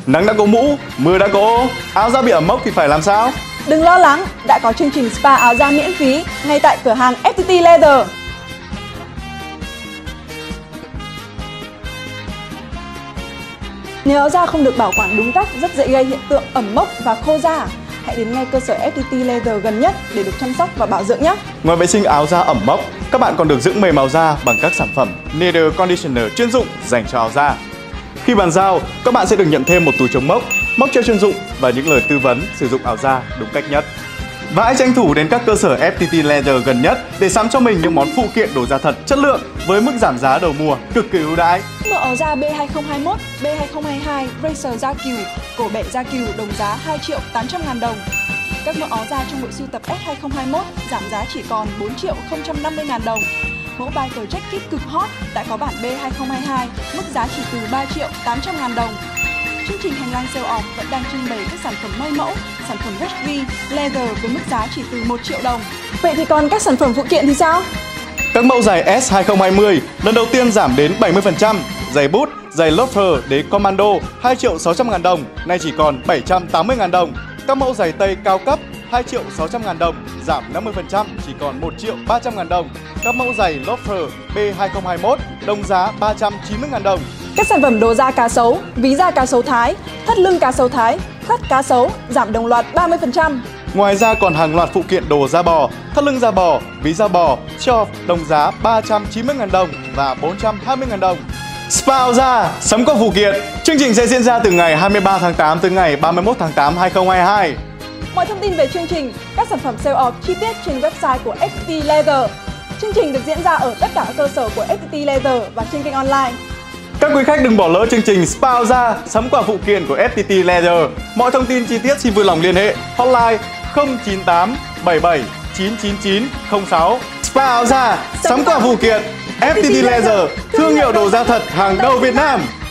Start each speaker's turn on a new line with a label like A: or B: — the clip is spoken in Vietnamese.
A: Nắng đã có mũ, mưa đã có ô, áo da bị ẩm mốc thì phải làm sao?
B: Đừng lo lắng, đã có chương trình spa áo da miễn phí ngay tại cửa hàng FPT Leather. Nếu áo da không được bảo quản đúng cách, rất dễ gây hiện tượng ẩm mốc và khô da. Hãy đến ngay cơ sở FPT Leather gần nhất để được chăm sóc và bảo dưỡng nhé.
A: Ngoài vệ sinh áo da ẩm mốc, các bạn còn được dưỡng mềm áo da bằng các sản phẩm Nether Conditioner chuyên dụng dành cho áo da. Khi bàn giao, các bạn sẽ được nhận thêm một túi chống mốc, móc treo chuyên dụng và những lời tư vấn sử dụng áo da đúng cách nhất. Và hãy tranh thủ đến các cơ sở FPT Leather gần nhất để sắm cho mình những món phụ kiện đồ da thật chất lượng với mức giảm giá đầu mùa cực kỳ ưu đãi.
B: Mẫu áo da B2021, B2022, Racer da cừu, cổ bệ da cừu đồng giá 2.800.000 đồng. Các mẫu áo da trong bộ sưu tập S2021 giảm giá chỉ còn 4.050.000 đồng. Mẫu Biker Jacket cực hot đã có bản B2022, mức giá chỉ từ 3.800.000 đồng. Chương trình hành lang sale off vẫn đang trưng bày các sản phẩm may mẫu, sản phẩm Westry, Leather với mức giá chỉ từ 1 triệu đồng. Vậy thì còn các sản phẩm phụ kiện thì sao?
A: Các mẫu giày S2020 lần đầu tiên giảm đến 70%, giày boot, giày loafer đến Commando 2.600.000 đồng, nay chỉ còn 780.000 đồng. Các mẫu giày tây cao cấp 2.600.000 đồng, giảm 50% chỉ còn 1.300.000 đồng. Các mẫu giày loafer B2021 đồng giá 390.000 đồng.
B: Các sản phẩm đồ da cá sấu, ví da cá sấu Thái, thắt lưng cá sấu Thái, thắt cá sấu giảm đồng loạt 30%.
A: Ngoài ra còn hàng loạt phụ kiện đồ da bò, thắt lưng da bò, ví da bò, cho đồng giá 390.000 đồng và 420.000 đồng. Spa áo da, sắm qua phụ kiện. Chương trình sẽ diễn ra từ ngày 23 tháng 8 tới ngày 31 tháng 8 2022.
B: Mọi thông tin về chương trình, các sản phẩm sale off chi tiết trên website của FPT Leather. Chương trình được diễn ra ở tất cả các cơ sở của FPT Leather và trên kênh online.
A: Các quý khách đừng bỏ lỡ chương trình Spa áo da, sắm quà phụ kiện của FPT Leather. Mọi thông tin chi tiết xin vui lòng liên hệ hotline 098 77 999 06. Spa áo da, sắm quà phụ kiện FPT Leather, thương hiệu đồ da thật hàng đầu Việt Nam.